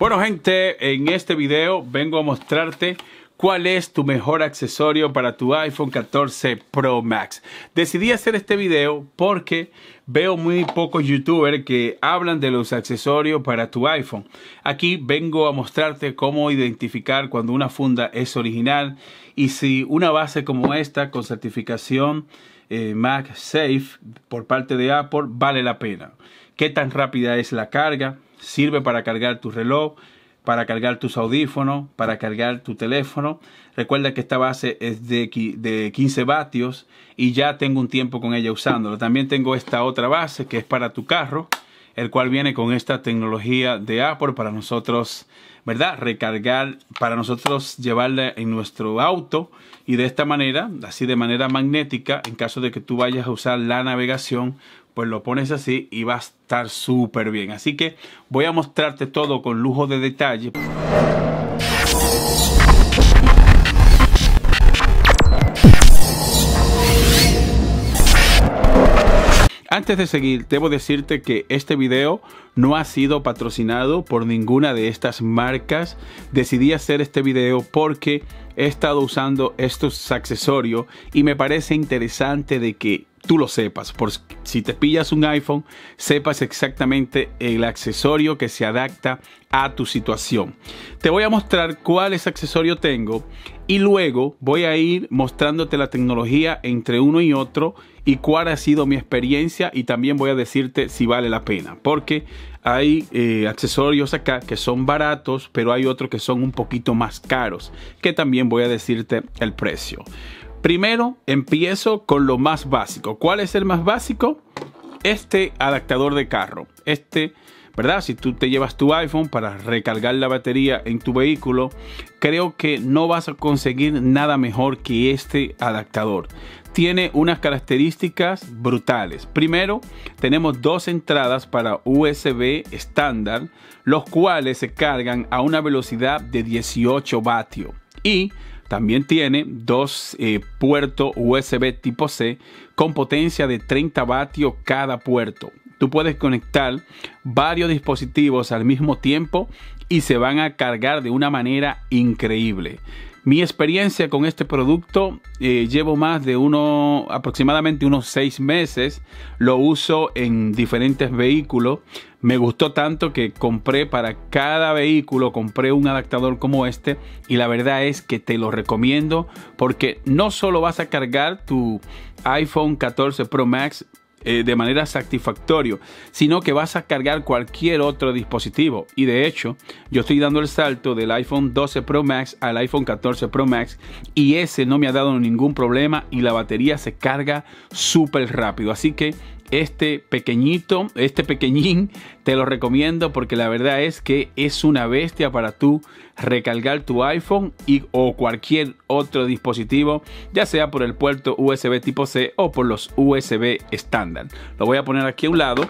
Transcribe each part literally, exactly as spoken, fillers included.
Bueno, gente, en este video vengo a mostrarte cuál es tu mejor accesorio para tu iPhone catorce Pro Max. Decidí hacer este video porque veo muy pocos youtubers que hablan de los accesorios para tu iPhone. Aquí vengo a mostrarte cómo identificar cuando una funda es original y si una base como esta con certificación eh, MagSafe por parte de Apple vale la pena. Qué tan rápida es la carga. Sirve para cargar tu reloj, para cargar tus audífonos, para cargar tu teléfono. Recuerda que esta base es de, de quince vatios y ya tengo un tiempo con ella usándolo. También tengo esta otra base que es para tu carro, el cual viene con esta tecnología de Apple para nosotros, ¿verdad? Recargar, para nosotros llevarla en nuestro auto y de esta manera, así de manera magnética, en caso de que tú vayas a usar la navegación, pues lo pones así y va a estar súper bien. Así que voy a mostrarte todo con lujo de detalle. Antes de seguir, debo decirte que este video no ha sido patrocinado por ninguna de estas marcas. Decidí hacer este video porque he estado usando estos accesorios y me parece interesante de que tú lo sepas. Por si te pillas un iPhone, sepas exactamente el accesorio que se adapta a tu situación. Te voy a mostrar cuáles accesorios tengo y luego voy a ir mostrándote la tecnología entre uno y otro y cuál ha sido mi experiencia, y también voy a decirte si vale la pena, porque hay eh, accesorios acá que son baratos, pero hay otros que son un poquito más caros, que también voy a decirte el precio. Primero empiezo con lo más básico. ¿Cuál es el más básico? Este adaptador de carro. Este, ¿verdad? Si tú te llevas tu iPhone para recargar la batería en tu vehículo, creo que no vas a conseguir nada mejor que este adaptador. Tiene unas características brutales. Primero, tenemos dos entradas para U S B estándar, los cuales se cargan a una velocidad de dieciocho vatios. Y también tiene dos eh, puertos U S B tipo C con potencia de treinta vatios cada puerto. Tú puedes conectar varios dispositivos al mismo tiempo y se van a cargar de una manera increíble. Mi experiencia con este producto, eh, llevo más de uno, aproximadamente unos seis meses. Lo uso en diferentes vehículos. Me gustó tanto que compré para cada vehículo, compré un adaptador como este. Y la verdad es que te lo recomiendo porque no solo vas a cargar tu iPhone catorce Pro Max Eh, de manera satisfactoria, sino que vas a cargar cualquier otro dispositivo. Y de hecho, yo estoy dando el salto del iPhone doce Pro Max al iPhone catorce Pro Max y ese no me ha dado ningún problema y la batería se carga súper rápido. Así que este pequeñito, este pequeñín, te lo recomiendo porque la verdad es que es una bestia para tú recargar tu iPhone y, o cualquier otro dispositivo, ya sea por el puerto U S B tipo C o por los U S B estándar. Lo voy a poner aquí a un lado.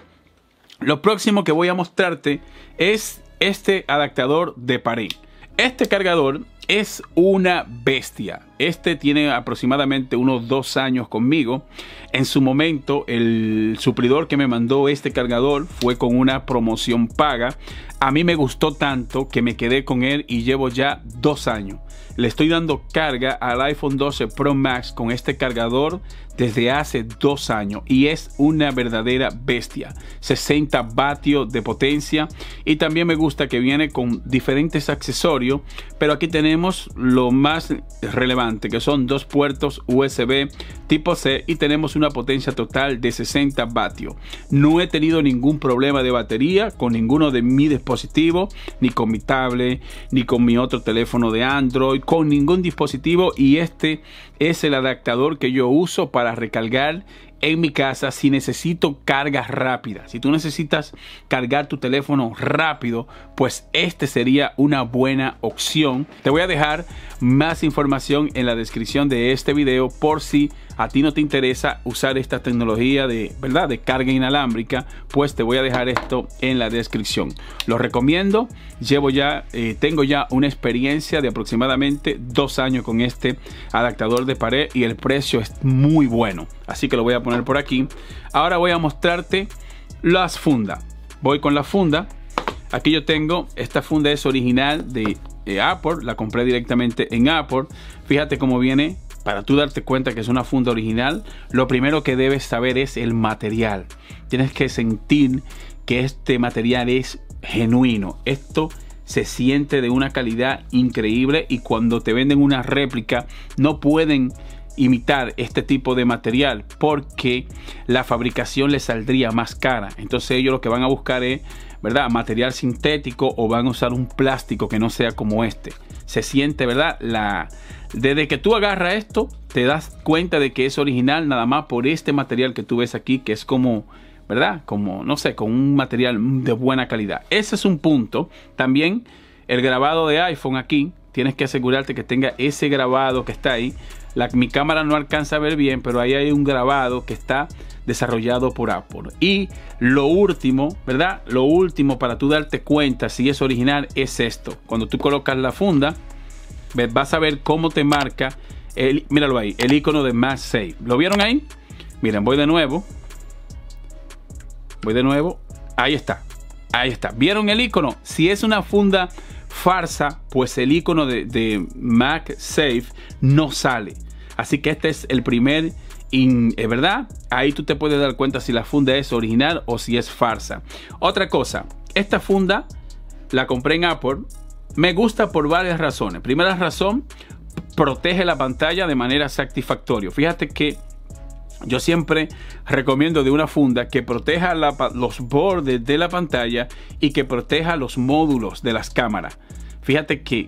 Lo próximo que voy a mostrarte es este adaptador de pared. Este cargador es una bestia. Este tiene aproximadamente unos dos años conmigo. En su momento, el suplidor que me mandó este cargador fue con una promoción paga. A mí me gustó tanto que me quedé con él y llevo ya dos años. Le estoy dando carga al iPhone doce Pro Max con este cargador desde hace dos años y es una verdadera bestia. sesenta vatios de potencia y también me gusta que viene con diferentes accesorios, pero aquí tenemos lo más relevante, que son dos puertos U S B tipo C y tenemos una potencia total de sesenta vatios. No he tenido ningún problema de batería con ninguno de mis dispositivos, ni con mi tablet, ni con mi otro teléfono de Android, con ningún dispositivo, y este es el adaptador que yo uso para recargar en mi casa si necesito carga rápida. Si tú necesitas cargar tu teléfono rápido, pues este sería una buena opción. Te voy a dejar más información en la descripción de este video por si a ti no te interesa usar esta tecnología de, ¿verdad?, de carga inalámbrica, pues te voy a dejar esto en la descripción. Lo recomiendo. Llevo ya, eh, tengo ya una experiencia de aproximadamente dos años con este adaptador de pared y el precio es muy bueno. Así que lo voy a poner por aquí. Ahora voy a mostrarte las fundas. Voy con la funda. Aquí yo tengo, esta funda es original de eh, Apple, la compré directamente en Apple. Fíjate cómo viene, para tú darte cuenta que es una funda original, lo primero que debes saber es el material. Tienes que sentir que este material es genuino. Esto se siente de una calidad increíble y cuando te venden una réplica no pueden imitar este tipo de material porque la fabricación les saldría más cara. Entonces ellos lo que van a buscar es, ¿verdad?, material sintético, o van a usar un plástico que no sea como este. Se siente, ¿verdad? La, desde que tú agarras esto, te das cuenta de que es original nada más por este material que tú ves aquí, que es como, ¿verdad?, como, no sé, con un material de buena calidad. Ese es un punto. También el grabado de iPhone aquí, tienes que asegurarte que tenga ese grabado que está ahí. La, mi cámara no alcanza a ver bien, pero ahí hay un grabado que está desarrollado por Apple. Y lo último, ¿verdad? Lo último para tú darte cuenta si es original es esto. Cuando tú colocas la funda, vas a ver cómo te marca, el, míralo ahí, el icono de MagSafe. ¿Lo vieron ahí? Miren, voy de nuevo. Voy de nuevo. Ahí está. Ahí está. ¿Vieron el icono? Si es una funda farsa, pues el icono de, de MagSafe no sale. Así que este es el primer, in, eh, ¿verdad? Ahí tú te puedes dar cuenta si la funda es original o si es farsa. Otra cosa, esta funda la compré en Apple. Me gusta por varias razones. Primera razón, protege la pantalla de manera satisfactoria. Fíjate que yo siempre recomiendo de una funda que proteja la, los bordes de la pantalla y que proteja los módulos de las cámaras. Fíjate que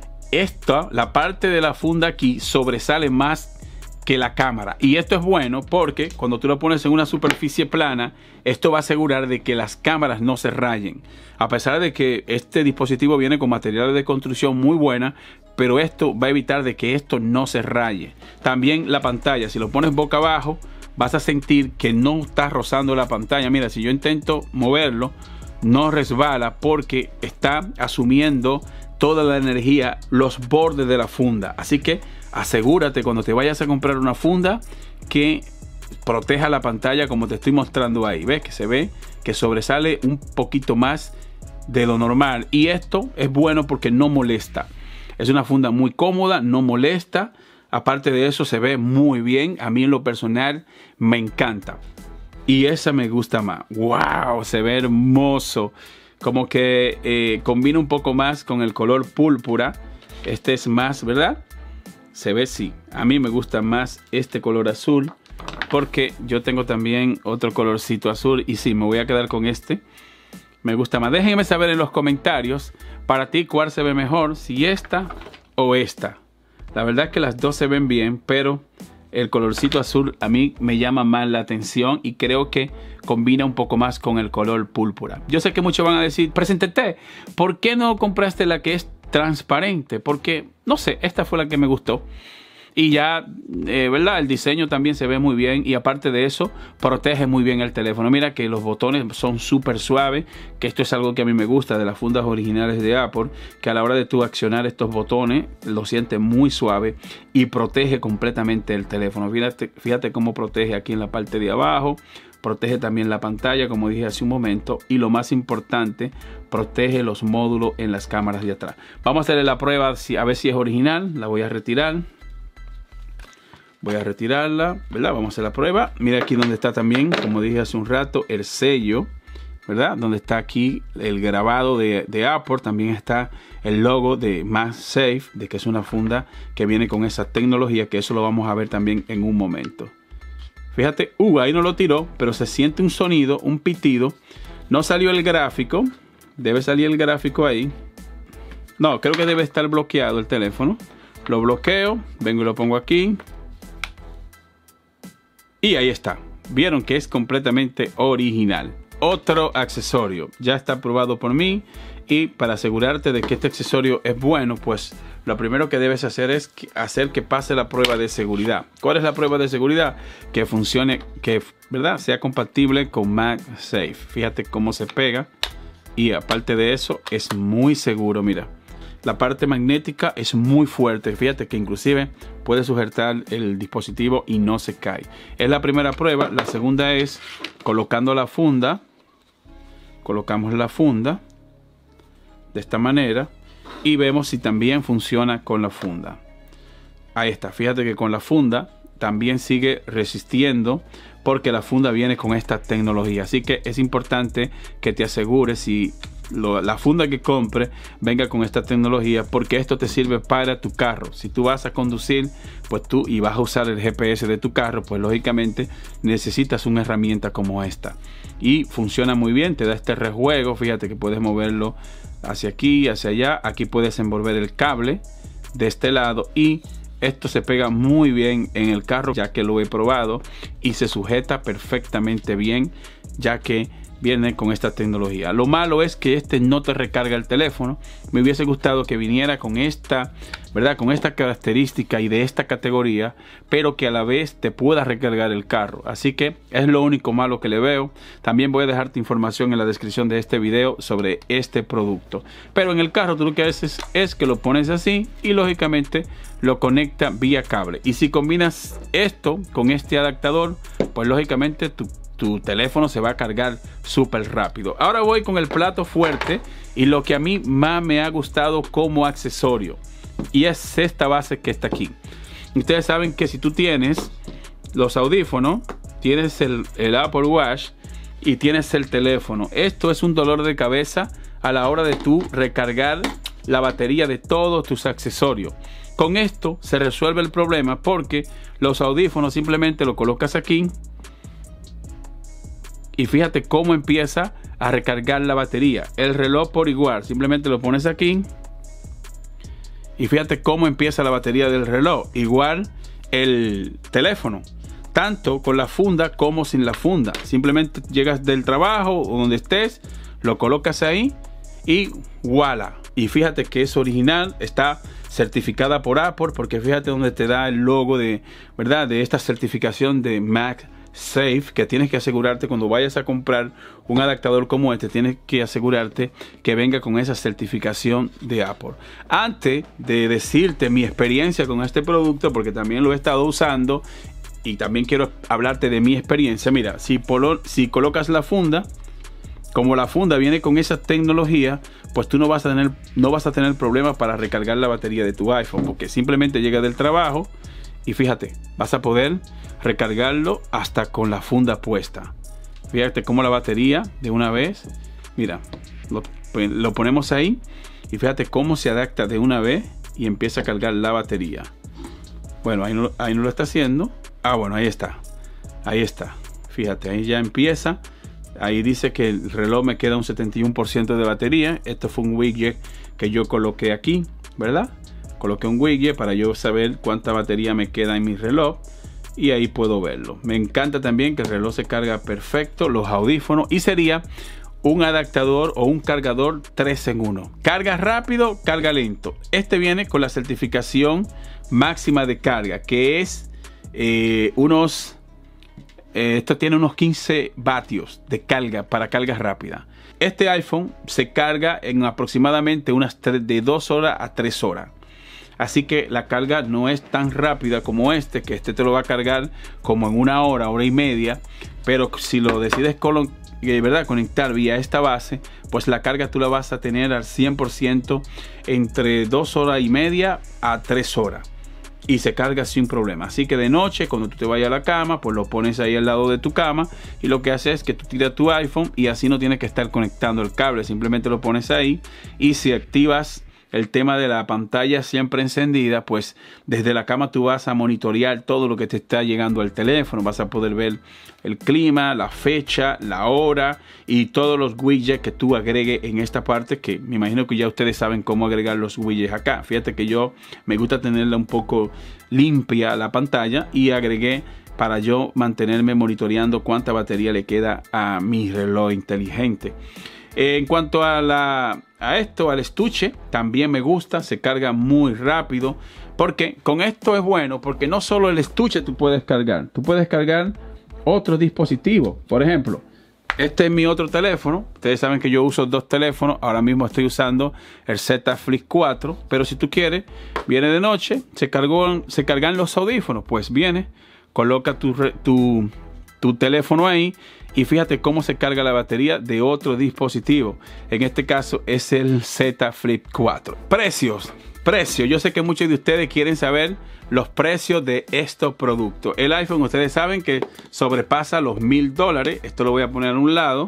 esta, la parte de la funda aquí, sobresale más que la cámara. Y esto es bueno porque cuando tú lo pones en una superficie plana, esto va a asegurar de que las cámaras no se rayen. A pesar de que este dispositivo viene con materiales de construcción muy buena, pero esto va a evitar de que esto no se raye. También la pantalla, si lo pones boca abajo, vas a sentir que no estás rozando la pantalla. Mira, si yo intento moverlo, no resbala porque está asumiendo toda la energía, los bordes de la funda. Así que asegúrate cuando te vayas a comprar una funda que proteja la pantalla como te estoy mostrando ahí. ¿Ves? Que se ve que sobresale un poquito más de lo normal. Y esto es bueno porque no molesta. Es una funda muy cómoda, no molesta. Aparte de eso, se ve muy bien. A mí en lo personal me encanta. Y esa me gusta más. ¡Wow! Se ve hermoso. Como que eh, combina un poco más con el color púrpura. Este es más, ¿verdad? Se ve, sí. A mí me gusta más este color azul. Porque yo tengo también otro colorcito azul. Y sí, me voy a quedar con este. Me gusta más. Déjenme saber en los comentarios. Para ti, ¿cuál se ve mejor? Si esta o esta. La verdad es que las dos se ven bien, pero el colorcito azul a mí me llama más la atención y creo que combina un poco más con el color púrpura. Yo sé que muchos van a decir, preséntate, ¿por qué no compraste la que es transparente? Porque, no sé, esta fue la que me gustó. Y ya, eh, ¿verdad? El diseño también se ve muy bien. Y aparte de eso, protege muy bien el teléfono. Mira que los botones son súper suaves. Que esto es algo que a mí me gusta de las fundas originales de Apple. Que a la hora de tú accionar estos botones, lo sientes muy suave. Y protege completamente el teléfono. Fíjate, fíjate cómo protege aquí en la parte de abajo. Protege también la pantalla, como dije hace un momento. Y lo más importante, protege los módulos en las cámaras de atrás. Vamos a hacerle la prueba a ver si es original. La voy a retirar. Voy a retirarla, ¿verdad? Vamos a hacer la prueba. Mira aquí donde está también, como dije hace un rato, el sello, ¿verdad? Donde está aquí el grabado de, de Apple. También está el logo de MagSafe, de que es una funda que viene con esa tecnología, que eso lo vamos a ver también en un momento. Fíjate, uh, ahí no lo tiró, pero se siente un sonido, un pitido. No salió el gráfico. Debe salir el gráfico ahí. No, creo que debe estar bloqueado el teléfono. Lo bloqueo, vengo y lo pongo aquí. Y ahí está. Vieron que es completamente original. Otro accesorio. Ya está aprobado por mí. Y para asegurarte de que este accesorio es bueno, pues lo primero que debes hacer es que hacer que pase la prueba de seguridad. ¿Cuál es la prueba de seguridad? Que funcione, que ¿verdad? sea compatible con MagSafe. Fíjate cómo se pega. Y aparte de eso, es muy seguro. Mira. La parte magnética es muy fuerte. Fíjate que inclusive puede sujetar el dispositivo y no se cae. Es la primera prueba. La segunda es colocando la funda. Colocamos la funda. de esta manera y vemos si también funciona con la funda. Ahí está, fíjate que con la funda también sigue resistiendo porque la funda viene con esta tecnología. Así que es importante que te asegures si lo, la funda que compre venga con esta tecnología, porque esto te sirve para tu carro. Si tú vas a conducir pues tú y vas a usar el G P S de tu carro, pues lógicamente necesitas una herramienta como esta. Y funciona muy bien, te da este rejuego. Fíjate que puedes moverlo hacia aquí, hacia allá. Aquí puedes envolver el cable de este lado y esto se pega muy bien en el carro, ya que lo he probado y se sujeta perfectamente bien, ya que viene con esta tecnología. Lo malo es que este no te recarga el teléfono. Me hubiese gustado que viniera con esta, ¿verdad? Con esta característica y de esta categoría, pero que a la vez te pueda recargar el carro. Así que es lo único malo que le veo. También voy a dejarte información en la descripción de este video sobre este producto. Pero en el carro tú lo que haces es que lo pones así y lógicamente lo conecta vía cable. Y si combinas esto con este adaptador, pues lógicamente tu tu teléfono se va a cargar súper rápido. Ahora voy con el plato fuerte y lo que a mí más me ha gustado como accesorio, y es esta base que está aquí. Ustedes saben que si tú tienes los audífonos, tienes el, el Apple Watch y tienes el teléfono, esto es un dolor de cabeza a la hora de tú recargar la batería de todos tus accesorios. Con esto se resuelve el problema, porque los audífonos simplemente lo colocas aquí y fíjate cómo empieza a recargar la batería. El reloj por igual, simplemente lo pones aquí y fíjate cómo empieza la batería del reloj. Igual el teléfono, tanto con la funda como sin la funda. Simplemente llegas del trabajo o donde estés, lo colocas ahí y voilà. Y fíjate que es original, está certificada por Apple, porque fíjate donde te da el logo de, ¿verdad?, de esta certificación de MagSafe, que tienes que asegurarte cuando vayas a comprar un adaptador como este. Tienes que asegurarte que venga con esa certificación de Apple. Antes de decirte mi experiencia con este producto, porque también lo he estado usando y también quiero hablarte de mi experiencia. Mira, si, polo, si colocas la funda, como la funda viene con esa tecnología, pues tú no vas a tener, no vas a tener problemas para recargar la batería de tu iPhone, porque simplemente llega del trabajo y fíjate, vas a poder recargarlo hasta con la funda puesta. Fíjate cómo la batería de una vez, mira, lo, lo ponemos ahí y fíjate cómo se adapta de una vez y empieza a cargar la batería. Bueno, ahí no, ahí no lo está haciendo. Ah, bueno, ahí está. Ahí está. Fíjate, ahí ya empieza. Ahí dice que el reloj me queda un setenta y uno por ciento de batería. Esto fue un widget que yo coloqué aquí, ¿verdad? Coloqué un widget para yo saber cuánta batería me queda en mi reloj. Y ahí puedo verlo. Me encanta también que el reloj se carga perfecto, los audífonos, y sería un adaptador o un cargador tres en uno. Carga rápido, carga lento. Este viene con la certificación máxima de carga, que es eh, unos... Eh, esto tiene unos quince vatios de carga para carga rápida. Este iPhone se carga en aproximadamente unas tres, de dos horas a tres horas. Así que la carga no es tan rápida como este, que este te lo va a cargar como en una hora, hora y media. Pero si lo decides con, eh, ¿verdad? conectar vía esta base, pues la carga tú la vas a tener al cien por ciento entre dos horas y media a tres horas. Y se carga sin problema. Así que de noche, cuando tú te vayas a la cama, pues lo pones ahí al lado de tu cama. Y lo que hace es que tú tiras tu iPhone y así no tienes que estar conectando el cable. Simplemente lo pones ahí. Y si activas el tema de la pantalla siempre encendida, pues desde la cama tú vas a monitorear todo lo que te está llegando al teléfono. Vas a poder ver el clima, la fecha, la hora y todos los widgets que tú agregues en esta parte, que me imagino que ya ustedes saben cómo agregar los widgets acá. Fíjate que yo me gusta tenerla un poco limpia la pantalla y agregué para yo mantenerme monitoreando cuánta batería le queda a mi reloj inteligente. En cuanto a, la, a esto, al estuche, también me gusta, se carga muy rápido, porque con esto es bueno, porque no solo el estuche tú puedes cargar, tú puedes cargar otros dispositivos. Por ejemplo, este es mi otro teléfono. Ustedes saben que yo uso dos teléfonos. Ahora mismo estoy usando el Z Flip cuatro, pero si tú quieres, viene de noche, se, cargó, se cargan los audífonos, pues viene, coloca tu, tu tu teléfono ahí y fíjate cómo se carga la batería de otro dispositivo. En este caso es el Z Flip cuatro. Precios. Precios. Yo sé que muchos de ustedes quieren saber los precios de estos productos. El iPhone, ustedes saben que sobrepasa los mil dólares. Esto lo voy a poner a un lado.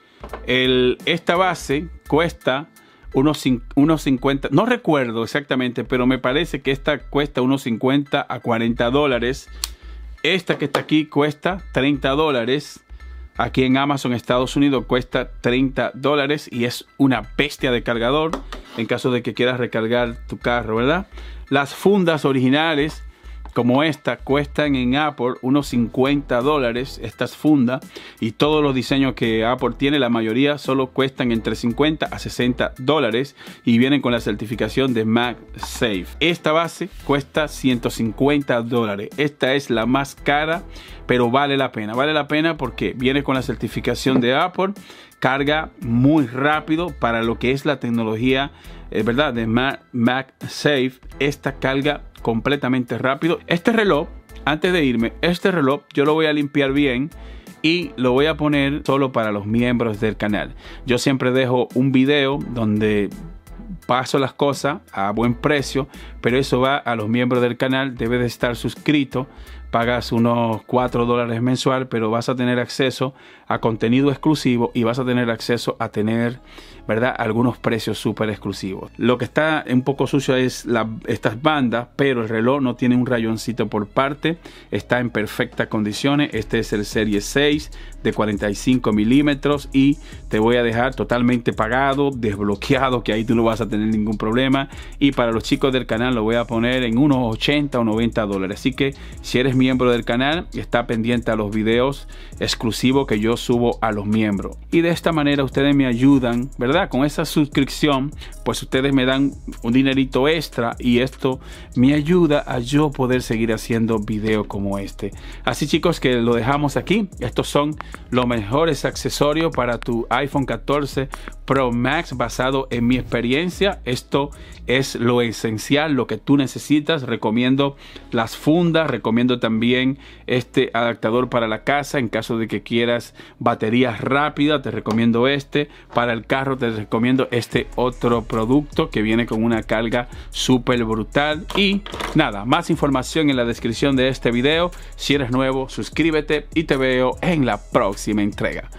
El, esta base cuesta unos, unos cincuenta, no recuerdo exactamente, pero me parece que esta cuesta unos cincuenta a cuarenta dólares. Esta que está aquí cuesta treinta dólares. Aquí en Amazon Estados Unidos cuesta treinta dólares y es una bestia de cargador en caso de que quieras recargar tu carro, ¿verdad? Las fundas originales como esta cuestan en Apple unos cincuenta dólares, estas fundas, y todos los diseños que Apple tiene, la mayoría solo cuestan entre cincuenta a sesenta dólares y vienen con la certificación de MagSafe. Esta base cuesta ciento cincuenta dólares. Esta es la más cara, pero vale la pena. Vale la pena porque viene con la certificación de Apple, carga muy rápido para lo que es la tecnología, eh, ¿verdad? De MagSafe. Esta carga completamente rápido. Este reloj, antes de irme, este reloj yo lo voy a limpiar bien y lo voy a poner solo para los miembros del canal. Yo siempre dejo un video donde paso las cosas a buen precio, pero eso va a los miembros del canal. Debes de estar suscrito, pagas unos cuatro dólares mensual, pero vas a tener acceso a contenido exclusivo y vas a tener acceso a tener, ¿verdad?, algunos precios súper exclusivos. Lo que está un poco sucio es la, estas bandas, pero el reloj no tiene un rayoncito por parte, está en perfectas condiciones. Este es el serie seis de cuarenta y cinco milímetros y te voy a dejar totalmente pagado, desbloqueado, que ahí tú no vas a tener ningún problema. Y para los chicos del canal lo voy a poner en unos ochenta o noventa dólares. Así que si eres miembro del canal, está pendiente a los videos exclusivos que yo subo a los miembros. Y de esta manera ustedes me ayudan, ¿verdad? Con esa suscripción, pues ustedes me dan un dinerito extra y esto me ayuda a yo poder seguir haciendo videos como este. Así, chicos, que lo dejamos aquí. Estos son los mejores accesorios para tu iPhone catorce Pro Max basado en mi experiencia. Esto es lo esencial, lo que tú necesitas. Recomiendo las fundas, recomiendo también este adaptador para la casa en caso de que quieras baterías rápidas. Te recomiendo este. Para el carro te recomiendo este otro producto que viene con una carga súper brutal. Y nada, más información en la descripción de este video. Si eres nuevo, suscríbete y te veo en la próxima entrega.